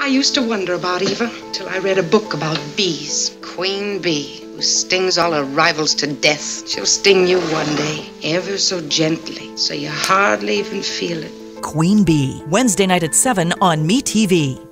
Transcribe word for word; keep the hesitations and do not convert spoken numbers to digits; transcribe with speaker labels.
Speaker 1: I used to wonder about Eva till I read a book about bees. Queen Bee, who stings all her rivals to death. She'll sting you one day, ever so gently, so you hardly even feel it.
Speaker 2: Queen Bee, Wednesday night at seven on MeTV.